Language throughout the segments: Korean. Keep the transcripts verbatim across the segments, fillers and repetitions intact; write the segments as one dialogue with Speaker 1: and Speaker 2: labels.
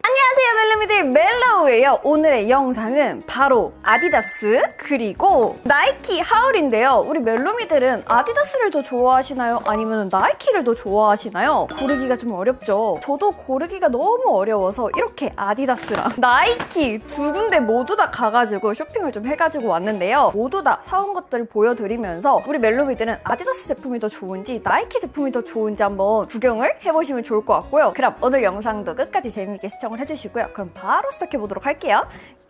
Speaker 1: 안녕하세요, 멜로미들 멜로우예요. 오늘의 영상은 바로 아디다스 그리고 나이키 하울인데요. 우리 멜로미들은 아디다스를 더 좋아하시나요? 아니면 나이키를 더 좋아하시나요? 고르기가 좀 어렵죠. 저도 고르기가 너무 어려워서 이렇게 아디다스랑 나이키 두 군데 모두 다 가가지고 쇼핑을 좀 해가지고 왔는데요. 모두 다 사온 것들을 보여드리면서 우리 멜로미들은 아디다스 제품이 더 좋은지 나이키 제품이 더 좋은지 한번 구경을 해보시면 좋을 것 같고요. 그럼 오늘 영상도 끝까지 재미있게 시청을 해주시고요. 그럼 바로 시작해보도록 할게요.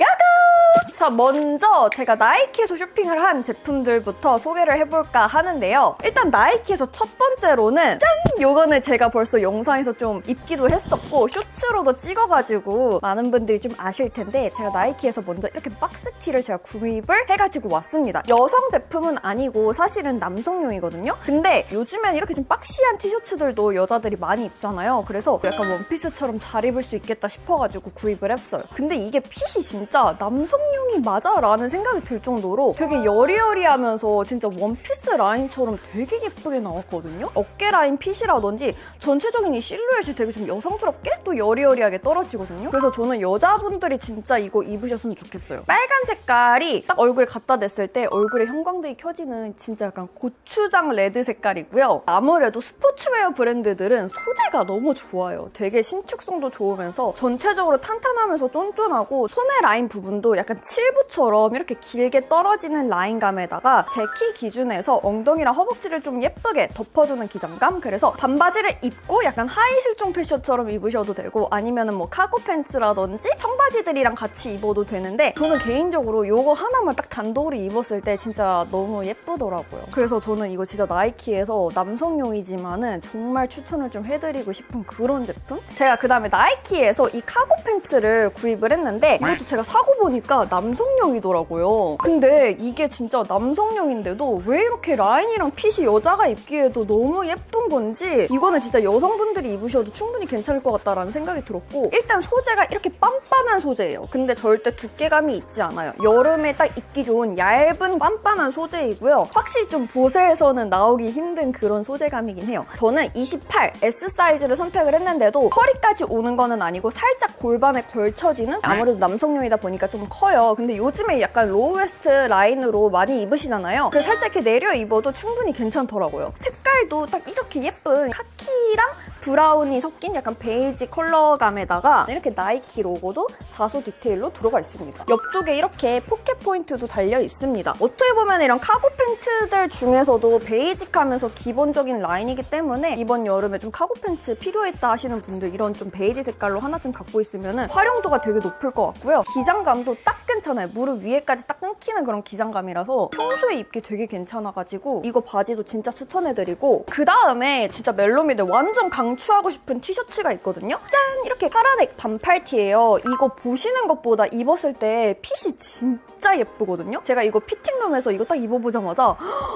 Speaker 1: 고고! 자, 먼저 제가 나이키에서 쇼핑을 한 제품들부터 소개를 해볼까 하는데요. 일단 나이키에서 첫 번째로는 짠! 요거는 제가 벌써 영상에서 좀 입기도 했었고 쇼츠로도 찍어가지고 많은 분들이 좀 아실 텐데 제가 나이키에서 먼저 이렇게 박스티를 제가 구입을 해가지고 왔습니다. 여성 제품은 아니고 사실은 남성용이거든요. 근데 요즘엔 이렇게 좀 박시한 티셔츠들도 여자들이 많이 입잖아요. 그래서 약간 원피스처럼 잘 입을 수 있겠다 싶어가지고 구입을 했어요. 근데 이게 핏이 진짜 남성용이 맞아? 라는 생각이 들 정도로 되게 여리여리하면서 진짜 원피스 라인처럼 되게 예쁘게 나왔거든요. 어깨 라인 핏이라든지 전체적인 이 실루엣이 되게 좀 여성스럽게 또 여리여리하게 떨어지거든요. 그래서 저는 여자분들이 진짜 이거 입으셨으면 좋겠어요. 빨간 색깔이 딱 얼굴에 갖다 댔을 때 얼굴에 형광등이 켜지는 진짜 약간 고추장 레드 색깔이고요. 아무래도 스포츠웨어 브랜드들은 소재가 너무 좋아요. 되게 신축성도 좋으면서 전체적으로 탄탄하면서 쫀쫀하고 소매 라인 부분도 약간 칠부처럼 이렇게 길게 떨어지는 라인감에다가 제 키 기준에서 엉덩이랑 허벅지를 좀 예쁘게 덮어주는 기장감. 그래서 반바지를 입고 약간 하이 실종 패션처럼 입으셔도 되고 아니면은 뭐 카고 팬츠라든지 청바지들이랑 같이 입어도 되는데 저는 개인적으로 이거 하나만 딱 단독으로 입었을 때 진짜 너무 예쁘더라고요. 그래서 저는 이거 진짜 나이키에서 남성용이지만은 정말 추천을 좀 해드리고 싶은 그런 제품? 제가 그 다음에 나이키에서 이 카고 팬츠를 구입을 했는데 이것도 제가 사고 보니까 남성용이더라고요. 근데 이게 진짜 남성용인데도 왜 이렇게 라인이랑 핏이 여자가 입기에도 너무 예쁜 건지 이거는 진짜 여성분들이 입으셔도 충분히 괜찮을 것 같다라는 생각이 들었고 일단 소재가 이렇게 빤빤한 소재예요. 근데 절대 두께감이 있지 않아요. 여름에 딱 입기 좋은 얇은 빤빤한 소재이고요. 확실히 좀 보세에서는 나오기 힘든 그런 소재감이긴 해요. 저는 이십팔 에스 사이즈를 선택을 했는데도 허리까지 오는 거는 아니고 살짝 골반에 걸쳐지는 아무래도 남성용이다 보니까 좀 커요. 근데 요즘에 약간 로우 웨스트 라인으로 많이 입으시잖아요. 그래서 살짝 이렇게 내려 입어도 충분히 괜찮더라고요. 색깔도 딱 이렇게 예쁜 카키랑 브라운이 섞인 약간 베이지 컬러감에다가 이렇게 나이키 로고도 자수 디테일로 들어가 있습니다. 옆쪽에 이렇게 포켓 포인트도 달려 있습니다. 어떻게 보면 이런 카고 팬츠들 중에서도 베이직하면서 기본적인 라인이기 때문에 이번 여름에 좀 카고 팬츠 필요했다 하시는 분들 이런 좀 베이지 색깔로 하나쯤 갖고 있으면 활용도가 되게 높을 것 같고요. 기장감도 딱 괜찮아요. 무릎 위에까지 딱 끊기는 그런 기장감이라서 평소에 입기 되게 괜찮아가지고 이거 바지도 진짜 추천해드리고 그 다음에 진짜 멜로미들 완전 강추하고 싶은 티셔츠가 있거든요. 짠! 이렇게 파라넥 반팔티예요. 이거 보시는 것보다 입었을 때 핏이 진짜 예쁘거든요. 제가 이거 피팅룸에서 이거 딱 입어보자마자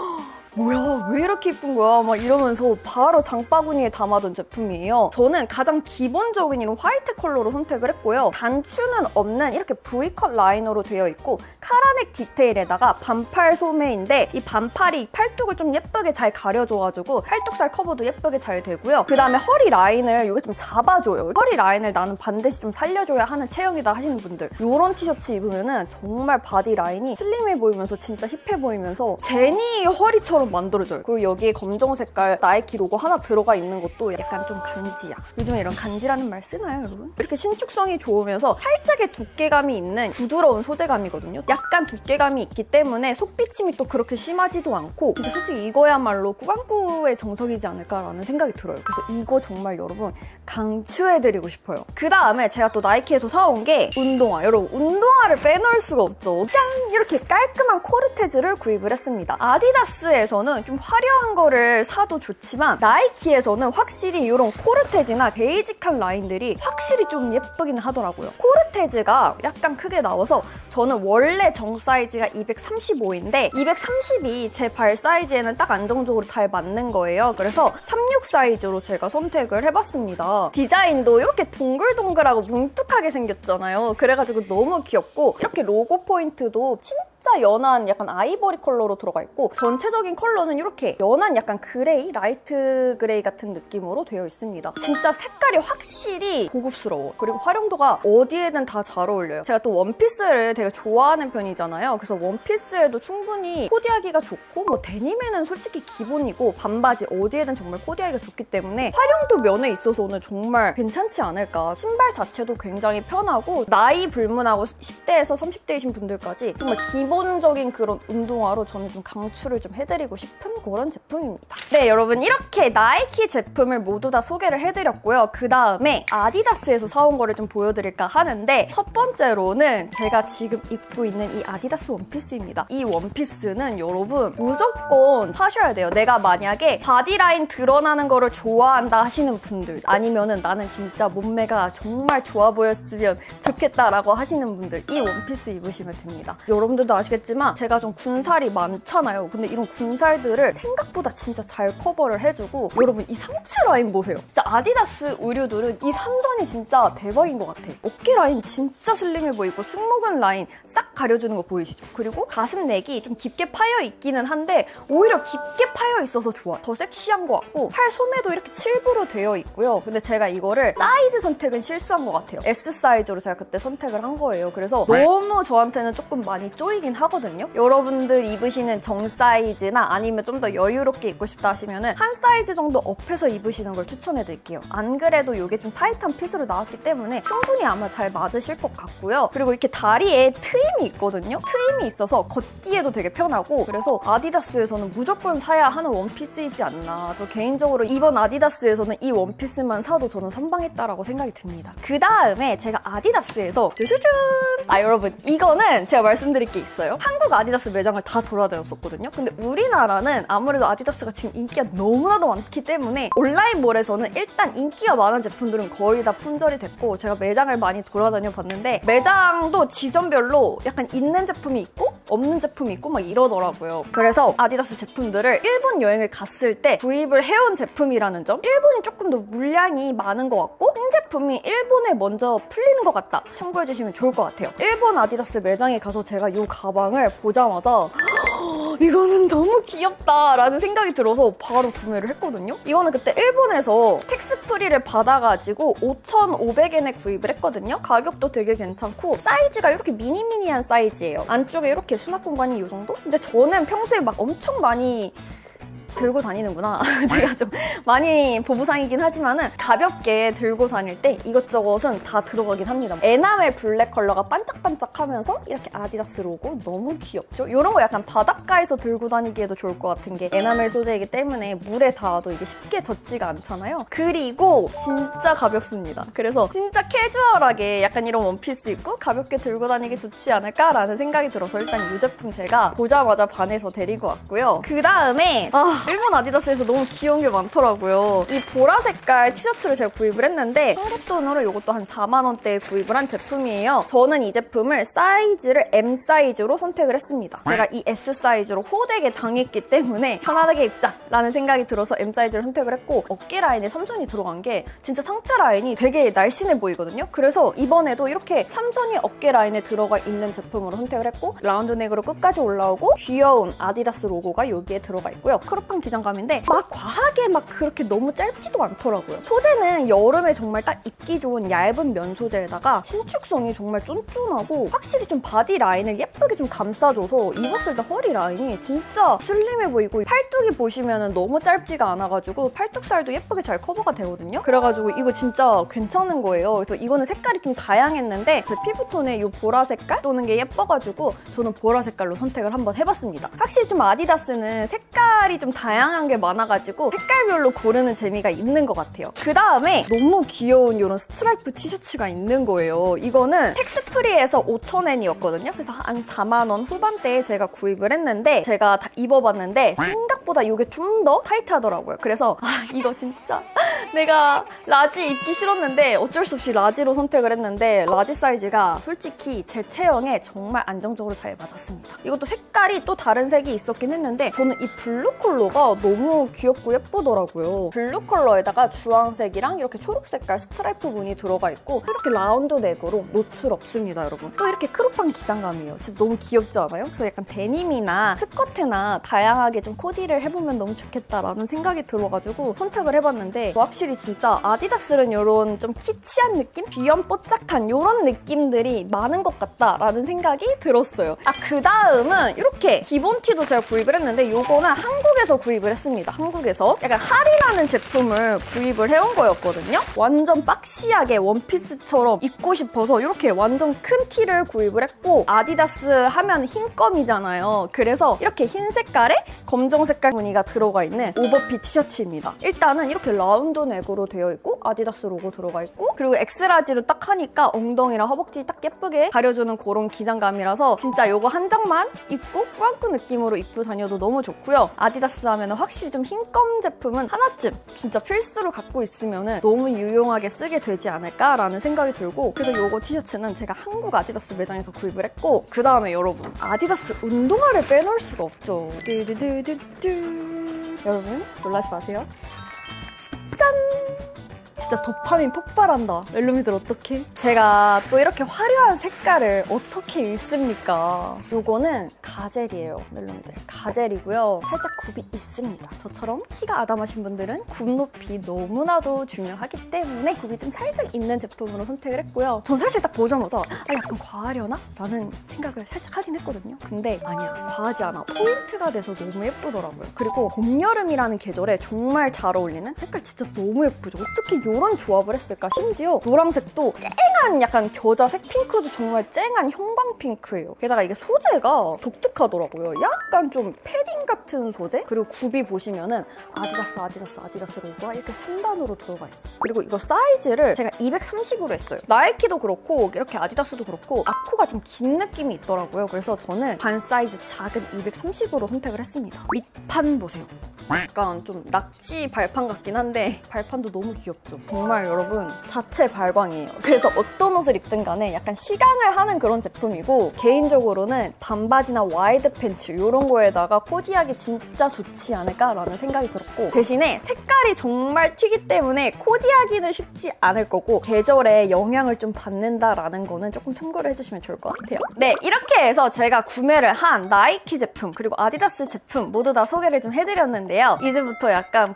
Speaker 1: 뭐야 왜 이렇게 예쁜 거야 막 이러면서 바로 장바구니에 담아둔 제품이에요. 저는 가장 기본적인 이런 화이트 컬러로 선택을 했고요. 단추는 없는 이렇게 V컷 라인으로 되어 있고 카라넥 디테일에다가 반팔 소매인데 이 반팔이 팔뚝을 좀 예쁘게 잘 가려줘가지고 팔뚝살 커버도 예쁘게 잘 되고요. 그 다음에 허리 라인을 이게 좀 잡아줘요. 허리 라인을 나는 반드시 좀 살려줘야 하는 체형이다 하시는 분들 이런 티셔츠 입으면은 정말 바디 라인이 슬림해 보이면서 진짜 힙해 보이면서 제니 허리처럼 만들어져요. 그리고 여기에 검정 색깔 나이키 로고 하나 들어가 있는 것도 약간 좀 간지야. 요즘에 이런 간지라는 말 쓰나요, 여러분? 이렇게 신축성이 좋으면서 살짝의 두께감이 있는 부드러운 소재감이거든요. 약간 두께감이 있기 때문에 속비침이 또 그렇게 심하지도 않고 진짜 솔직히 이거야말로 꾸안꾸의 정석이지 않을까라는 생각이 들어요. 그래서 이거 정말 여러분 강추해드리고 싶어요. 그 다음에 제가 또 나이키에서 사온 게 운동화. 여러분 운동화를 빼놓을 수가 없죠. 짠! 이렇게 깔끔한 코르테즈를 구입을 했습니다. 아디다스에서 에서는 좀 화려한 거를 사도 좋지만 나이키에서는 확실히 이런 코르테즈나 베이직한 라인들이 확실히 좀 예쁘긴 하더라고요. 코르테즈 프론테즈가 약간 크게 나와서 저는 원래 정 사이즈가 이백삼십오인데 이백삼십이 제 발 사이즈에는 딱 안정적으로 잘 맞는 거예요. 그래서 삼십육 사이즈로 제가 선택을 해봤습니다. 디자인도 이렇게 동글동글하고 뭉툭하게 생겼잖아요. 그래가지고 너무 귀엽고 이렇게 로고 포인트도 진짜 진짜 연한 약간 아이보리 컬러로 들어가 있고 전체적인 컬러는 이렇게 연한 약간 그레이, 라이트 그레이 같은 느낌으로 되어 있습니다. 진짜 색깔이 확실히 고급스러워. 그리고 활용도가 어디에든 다 잘 어울려요. 제가 또 원피스를 되게 좋아하는 편이잖아요. 그래서 원피스에도 충분히 코디하기가 좋고 뭐 데님에는 솔직히 기본이고 반바지 어디에든 정말 코디하기가 좋기 때문에 활용도 면에 있어서는 정말 괜찮지 않을까. 신발 자체도 굉장히 편하고 나이 불문하고 십 대에서 삼십 대이신 분들까지 정말 기본 기본적인 그런 운동화로 저는 좀 강추를 좀 해드리고 싶은 그런 제품입니다. 네, 여러분 이렇게 나이키 제품을 모두 다 소개를 해드렸고요. 그 다음에 아디다스에서 사온 거를 좀 보여드릴까 하는데 첫 번째로는 제가 지금 입고 있는 이 아디다스 원피스입니다. 이 원피스는 여러분 무조건 사셔야 돼요. 내가 만약에 바디라인 드러나는 거를 좋아한다 하시는 분들 아니면은 나는 진짜 몸매가 정말 좋아 보였으면 좋겠다라고 하시는 분들 이 원피스 입으시면 됩니다. 여러분들도 아시겠지만 제가 좀 군살이 많잖아요. 근데 이런 군살들을 생각보다 진짜 잘 커버를 해주고 여러분 이 상체 라인 보세요. 진짜 아디다스 의류들은 이 삼선이 진짜 대박인 것 같아. 어깨 라인 진짜 슬림해 보이고 승모근 라인 싹 가려주는 거 보이시죠? 그리고 가슴 넥이 좀 깊게 파여 있기는 한데 오히려 깊게 파여 있어서 좋아. 더 섹시한 것 같고 팔 소매도 이렇게 칠부로 되어 있고요. 근데 제가 이거를 사이즈 선택은 실수한 것 같아요. 에스 사이즈로 제가 그때 선택을 한 거예요. 그래서 너무 저한테는 조금 많이 쪼이긴 하거든요. 여러분들 입으시는 정 사이즈나 아니면 좀 더 여유롭게 입고 싶다 하시면은 한 사이즈 정도 업해서 입으시는 걸 추천해드릴게요. 안 그래도 이게 좀 타이트한 핏으로 나왔기 때문에 충분히 아마 잘 맞으실 것 같고요. 그리고 이렇게 다리에 트임이 있거든요. 트임이 있어서 걷기에도 되게 편하고 그래서 아디다스에서는 무조건 사야 하는 원피스이지 않나. 저 개인적으로 이번 아디다스에서는 이 원피스만 사도 저는 선방했다라고 생각이 듭니다. 그 다음에 제가 아디다스에서 짜자잔! 아 여러분 이거는 제가 말씀드릴 게 있어요. 한국 아디다스 매장을 다 돌아다녔었거든요. 근데 우리나라는 아무래도 아디다스가 지금 인기가 너무나도 많기 때문에 온라인몰에서는 일단 인기가 많은 제품들은 거의 다 품절이 됐고 제가 매장을 많이 돌아다녀 봤는데 매장도 지점별로 약간 있는 제품이 있고 없는 제품이 있고 막 이러더라고요. 그래서 아디다스 제품들을 일본 여행을 갔을 때 구입을 해온 제품이라는 점 일본이 조금 더 물량이 많은 것 같고 신제품이 일본에 먼저 풀리는 것 같다. 참고해주시면 좋을 것 같아요. 일본 아디다스 매장에 가서 제가 이 가방을 보자마자 이거는 너무 귀엽다 라는 생각이 들어서 바로 구매를 했거든요. 이거는 그때 일본에서 텍스 프리를 받아가지고 오천오백 엔에 구입을 했거든요. 가격도 되게 괜찮고 사이즈가 이렇게 미니미니한 사이즈예요. 안쪽에 이렇게 수납 공간이 이 정도? 근데 저는 평소에 막 엄청 많이 들고 다니는구나. 제가 좀 많이 보부상이긴 하지만은 가볍게 들고 다닐 때 이것저것은 다 들어가긴 합니다. 에나멜 블랙 컬러가 반짝반짝하면서 이렇게 아디다스 로고 너무 귀엽죠? 이런 거 약간 바닷가에서 들고 다니기에도 좋을 것 같은 게 에나멜 소재이기 때문에 물에 닿아도 이게 쉽게 젖지가 않잖아요. 그리고 진짜 가볍습니다. 그래서 진짜 캐주얼하게 약간 이런 원피스 입고 가볍게 들고 다니기 좋지 않을까라는 생각이 들어서 일단 이 제품 제가 보자마자 반해서 데리고 왔고요. 그 다음에 아 일본 아디다스에서 너무 귀여운 게 많더라고요. 이 보라 색깔 티셔츠를 제가 구입을 했는데 한국 돈으로 이것도 한 사만 원대에 구입을 한 제품이에요. 저는 이 제품을 사이즈를 엠 사이즈로 선택을 했습니다. 제가 이 에스 사이즈로 호되게 당했기 때문에 편안하게 입자라는 생각이 들어서 엠 사이즈를 선택을 했고 어깨 라인에 삼선이 들어간 게 진짜 상체 라인이 되게 날씬해 보이거든요. 그래서 이번에도 이렇게 삼선이 어깨 라인에 들어가 있는 제품으로 선택을 했고 라운드 넥으로 끝까지 올라오고 귀여운 아디다스 로고가 여기에 들어가 있고요. 크롭한 기장감인데 막 과하게 막 그렇게 너무 짧지도 않더라고요. 소재는 여름에 정말 딱 입기 좋은 얇은 면 소재에다가 신축성이 정말 쫀쫀하고 확실히 좀 바디 라인을 예쁘게 좀 감싸줘서 입었을 때 허리 라인이 진짜 슬림해 보이고 팔뚝이 보시면 너무 짧지가 않아가지고 팔뚝살도 예쁘게 잘 커버가 되거든요. 그래가지고 이거 진짜 괜찮은 거예요. 그래서 이거는 색깔이 좀 다양했는데 제 피부톤에 이 보라 색깔 또는 게 예뻐가지고 저는 보라 색깔로 선택을 한번 해봤습니다. 확실히 좀 아디다스는 색깔이 좀 다양한 게 많아가지고 색깔별로 고르는 재미가 있는 것 같아요. 그 다음에 너무 귀여운 이런 스트라이프 티셔츠가 있는 거예요. 이거는 텍스프리에서 오천 엔이었거든요. 그래서 한 사만 원 후반대에 제가 구입을 했는데 제가 다 입어봤는데 생각보다 이게 좀 더 타이트하더라고요. 그래서 아 이거 진짜 내가 라지 입기 싫었는데 어쩔 수 없이 라지로 선택을 했는데 라지 사이즈가 솔직히 제 체형에 정말 안정적으로 잘 맞았습니다. 이것도 색깔이 또 다른 색이 있었긴 했는데 저는 이 블루 컬러가 너무 귀엽고 예쁘더라고요. 블루 컬러에다가 주황색이랑 이렇게 초록 색깔 스트라이프 무늬 들어가 있고 이렇게 라운드 넥으로 노출 없습니다, 여러분. 또 이렇게 크롭한 기장감이에요. 진짜 너무 귀엽지 않아요? 그래서 약간 데님이나 스커트나 다양하게 좀 코디를 해보면 너무 좋겠다라는 생각이 들어가지고 선택을 해봤는데 확실히 진짜 아디다스는 이런 좀 키치한 느낌? 귀염뽀짝한 이런 느낌들이 많은 것 같다라는 생각이 들었어요. 아, 그 다음은 이렇게 기본 티도 제가 구입을 했는데 이거는 한국에서 구입을 했습니다. 한국에서 약간 할인하는 제품을 구입을 해온 거였거든요. 완전 박시하게 원피스처럼 입고 싶어서 이렇게 완전 큰 티를 구입을 했고 아디다스 하면 흰검이잖아요. 그래서 이렇게 흰 색깔에 검정 색깔 무늬가 들어가 있는 오버핏 티셔츠입니다. 일단은 이렇게 라운드 넥으로 되어 있고 아디다스 로고 들어가 있고 그리고 엑스라지로 딱 하니까 엉덩이랑 허벅지 딱 예쁘게 가려주는 그런 기장감이라서 진짜 이거 한 장만 입고 꾸안꾸 느낌으로 입고 다녀도 너무 좋고요. 아디다스 하면 확실히 좀 흰검 제품은 하나쯤 진짜 필수로 갖고 있으면 너무 유용하게 쓰게 되지 않을까라는 생각이 들고 그래서 이거 티셔츠는 제가 한국 아디다스 매장에서 구입을 했고 그 다음에 여러분 아디다스 운동화를 빼놓을 수가 없죠. 뚜두두두두. 여러분 놀라지 마세요. 짠! 진짜 도파민 폭발한다. 멜로미들 어떡해? 제가 또 이렇게 화려한 색깔을 어떻게 읽습니까? 요거는 가젤이에요, 멜로미들. 가젤이고요. 살짝 굽이 있습니다. 저처럼 키가 아담하신 분들은 굽 높이 너무나도 중요하기 때문에 굽이 좀 살짝 있는 제품으로 선택을 했고요. 전 사실 딱 보자마자 아, 약간 과하려나? 라는 생각을 살짝 하긴 했거든요. 근데 아니야, 과하지 않아. 포인트가 돼서 너무 예쁘더라고요. 그리고 봄, 여름이라는 계절에 정말 잘 어울리는 색깔 진짜 너무 예쁘죠? 어떻게 이런 조합을 했을까? 심지어 노란색도 쨍한 약간 겨자색, 핑크도 정말 쨍한 형광핑크예요. 게다가 이게 소재가 독특하더라고요. 약간 좀 패딩 같은 소재? 그리고 굽이 보시면은 아디다스, 아디다스, 아디다스 로고가 이렇게 삼 단으로 들어가 있어요. 그리고 이거 사이즈를 제가 이백삼십으로 했어요. 나이키도 그렇고 이렇게 아디다스도 그렇고 아쿠가 좀 긴 느낌이 있더라고요. 그래서 저는 반 사이즈 작은 이백삼십으로 선택을 했습니다. 밑판 보세요. 약간 좀 낙지 발판 같긴 한데 발판도 너무 귀엽죠. 정말 여러분 자체 발광이에요. 그래서 어떤 옷을 입든 간에 약간 시강을 하는 그런 제품이고 개인적으로는 반바지나 와이드 팬츠 이런 거에다가 코디하기 진짜 좋지 않을까라는 생각이 들었고 대신에 색깔이 정말 튀기 때문에 코디하기는 쉽지 않을 거고 계절에 영향을 좀 받는다라는 거는 조금 참고를 해주시면 좋을 것 같아요. 네, 이렇게 해서 제가 구매를 한 나이키 제품 그리고 아디다스 제품 모두 다 소개를 좀 해드렸는데 이제부터 약간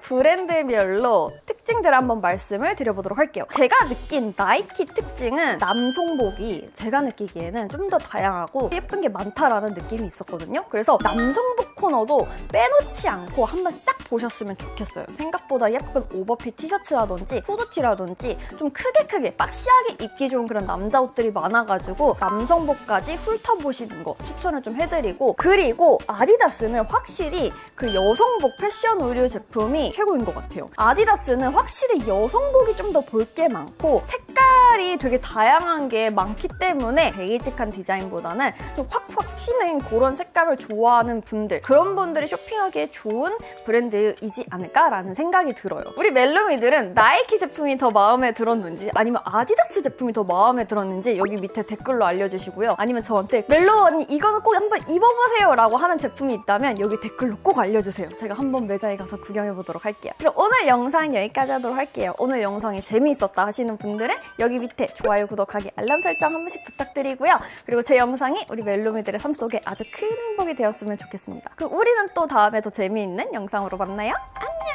Speaker 1: 브랜드별로 특징들을 한번 말씀을 드려보도록 할게요. 제가 느낀 나이키 특징은 남성복이 제가 느끼기에는 좀 더 다양하고 예쁜 게 많다라는 느낌이 있었거든요. 그래서 남성복 코너도 빼놓지 않고 한번 싹 보셨으면 좋겠어요. 생각보다 예쁜 오버핏 티셔츠라든지 후드티라든지 좀 크게 크게 박시하게 입기 좋은 그런 남자 옷들이 많아가지고 남성복까지 훑어보시는 거 추천을 좀 해드리고 그리고 아디다스는 확실히 그 여성복 패션 의류 제품이 최고인 것 같아요. 아디다스는 확실히 여성복이 좀 더 볼 게 많고 색깔이 되게 다양한 게 많기 때문에 베이직한 디자인보다는 좀 확확 튀는 그런 색감을 좋아하는 분들 그런 분들이 쇼핑하기에 좋은 브랜드이지 않을까라는 생각이 들어요. 우리 멜로미들은 나이키 제품이 더 마음에 들었는지 아니면 아디다스 제품이 더 마음에 들었는지 여기 밑에 댓글로 알려주시고요. 아니면 저한테 멜로 언니 이거는 꼭 한번 입어보세요 라고 하는 제품이 있다면 여기 댓글로 꼭 알려주세요. 제가 한번 매장에 가서 구경해보도록 할게요. 그럼 오늘 영상 여기까지 하도록 할게요. 오늘 영상이 재미있었다 하시는 분들은 여기 밑에 좋아요, 구독하기, 알람 설정 한 번씩 부탁드리고요. 그리고 제 영상이 우리 멜로미들의 삶 속에 아주 큰 행복이 되었으면 좋겠습니다. 그럼 우리는 또 다음에 더 재미있는 영상으로 만나요. 안녕!